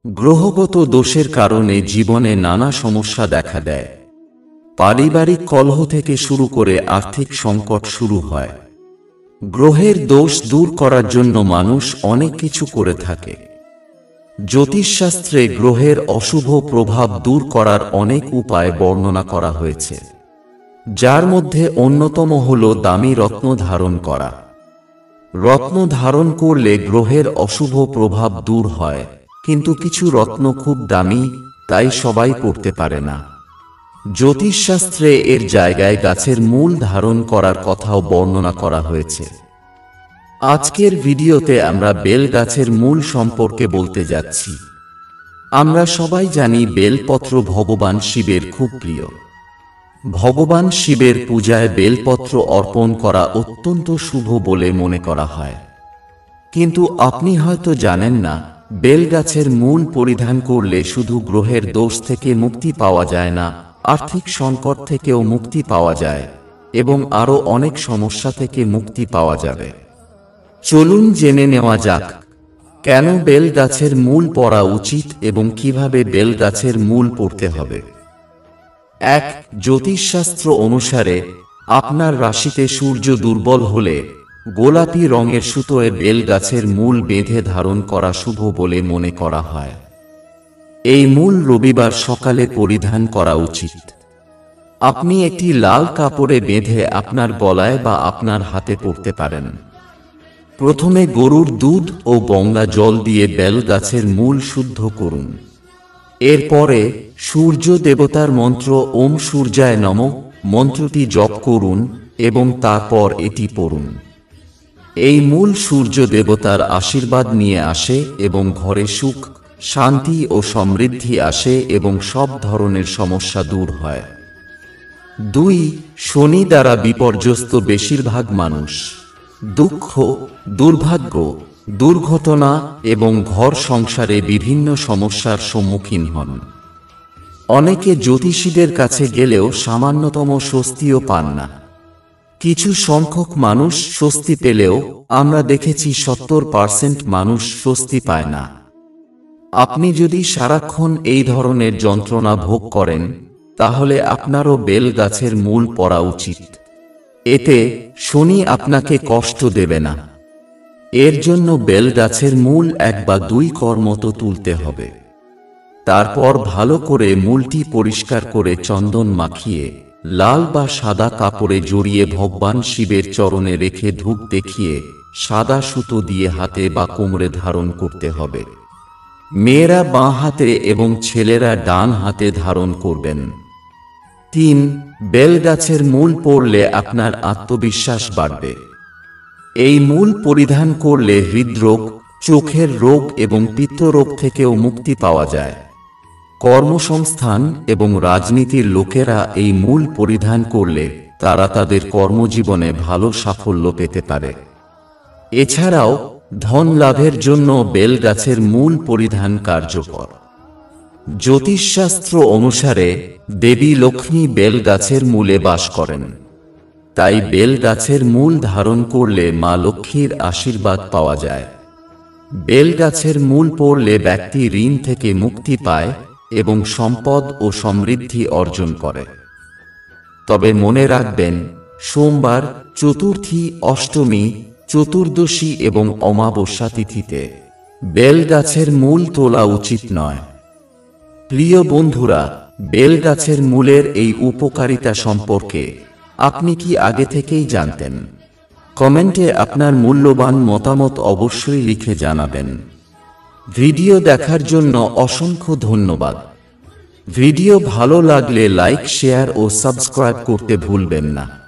গ্রহগত দোষের কারণে জীবনে নানা সমস্যা দেখা দেয়। পারিবারিক কলহ থেকে শুরু করে আর্থিক সংকট শুরু হয়। গ্রহের দোষ দূর করার জন্য মানুষ অনেক কিছু করে থাকে। জ্যোতিষশাস্ত্রে গ্রহের অশুভ প্রভাব দূর করার অনেক উপায় বর্ণনা করা হয়েছে, যার মধ্যে অন্যতম হল দামি রত্ন ধারণ করা। রত্ন ধারণ করলে গ্রহের অশুভ প্রভাব দূর হয়, কিন্তু কিছু রত্ন খুব দামি, তাই সবাই পড়তে পারে না। জ্যোতিষশাস্ত্রে এর জায়গায় গাছের মূল ধারণ করার কথাও বর্ণনা করা হয়েছে। আজকের ভিডিওতে আমরা বেল গাছের মূল সম্পর্কে বলতে যাচ্ছি। আমরা সবাই জানি বেলপত্র ভগবান শিবের খুব প্রিয়। ভগবান শিবের পূজায় বেলপত্র অর্পণ করা অত্যন্ত শুভ বলে মনে করা হয়। কিন্তু আপনি হয়তো জানেন না, বেল গাছের মূল পরিধান করলে শুধু গ্রহের দোষ থেকে মুক্তি পাওয়া যায় না, আর্থিক সংকট থেকেও মুক্তি পাওয়া যায় এবং আরও অনেক সমস্যা থেকে মুক্তি পাওয়া যাবে। চলুন জেনে নেওয়া যাক, কেন বেল গাছের মূল পড়া উচিত এবং কিভাবে বেল গাছের মূল পড়তে হবে। 1. জ্যোতিষশাস্ত্র অনুসারে আপনার রাশিতে সূর্য দুর্বল হলে গোলাপি রঙের সুতোয় বেল গাছের মূল বেঁধে ধারণ করা শুভ বলে মনে করা হয়। এই মূল রবিবার সকালে পরিধান করা উচিত। আপনি একটি লাল কাপড়ে বেঁধে আপনার গলায় বা আপনার হাতে পরতে পারেন। প্রথমে গরুর দুধ ও গঙ্গা জল দিয়ে বেল গাছের মূল শুদ্ধ করুন। এরপরে সূর্য দেবতার মন্ত্র ওম সূর্যায় নমঃ মন্ত্রটি জপ করুন এবং তারপর এটি পড়ুন। এই মূল সূর্য দেবতার আশীর্বাদ নিয়ে আসে এবং ঘরে সুখ, শান্তি ও সমৃদ্ধি আসে এবং সব ধরনের সমস্যা দূর হয়। 2. শনি দ্বারা বিপর্যস্ত বেশিরভাগ মানুষ দুঃখ, দুর্ভাগ্য, দুর্ঘটনা এবং ঘর সংসারে বিভিন্ন সমস্যার সম্মুখীন হন। অনেকে জ্যোতিষীদের কাছে গেলেও সামান্যতম স্বস্তিও পান না। কিছু সংখ্যক মানুষ স্বস্তি পেলেও আমরা দেখেছি 70% মানুষ স্বস্তি পায় না। আপনি যদি সারাক্ষণ এই ধরনের যন্ত্রণা ভোগ করেন, তাহলে আপনারও বেল গাছের মূল পড়া উচিত। এতে শনি আপনাকে কষ্ট দেবে না। এর জন্য বেল গাছের মূল 1 বা 2 কর মতো তুলতে হবে। তারপর ভালো করে মূলটি পরিষ্কার করে চন্দন মাখিয়ে লাল বা সাদা কাপড়ে জড়িয়ে ভগবান শিবের চরণে রেখে ধূপ দেখিয়ে সাদা সুতো দিয়ে হাতে বা কোমরে ধারণ করতে হবে। মেয়েরা বাঁ হাতে এবং ছেলেরা ডান হাতে ধারণ করবেন। 3. বেল গাছের মূল পড়লে আপনার আত্মবিশ্বাস বাড়বে। এই মূল পরিধান করলে হৃদরোগ, চোখের রোগ এবং পিত্তরোগ থেকেও মুক্তি পাওয়া যায়। কর্মসংস্থান এবং রাজনীতির লোকেরা এই মূল পরিধান করলে তারা তাদের কর্মজীবনে ভালো সাফল্য পেতে পারে। এছাড়াও ধন লাভের জন্য বেল গাছের মূল পরিধান কার্যকর। জ্যোতিষশাস্ত্র অনুসারে দেবী লক্ষ্মী বেল গাছের মূলে বাস করেন। তাই বেল গাছের মূল ধারণ করলে মা লক্ষ্মীর আশীর্বাদ পাওয়া যায়। বেল গাছের মূল পড়লে ব্যক্তি ঋণ থেকে মুক্তি পায় এবং সম্পদ ও সমৃদ্ধি অর্জন করে। তবে মনে রাখবেন, সোমবার, চতুর্থী, অষ্টমী, চতুর্দশী এবং অমাবস্যা তিথিতে বেল গাছের মূল তোলা উচিত নয়। প্রিয় বন্ধুরা, বেল গাছের মূলের এই উপকারিতা সম্পর্কে আপনি কি আগে থেকেই জানতেন? কমেন্টে আপনার মূল্যবান মতামত অবশ্যই লিখে জানাবেন। ভিডিও দেখার জন্য অসংখ্য ধন্যবাদ। ভিডিও ভালো লাগলে লাইক, শেয়ার ও সাবস্ক্রাইব করতে ভুলবেন না।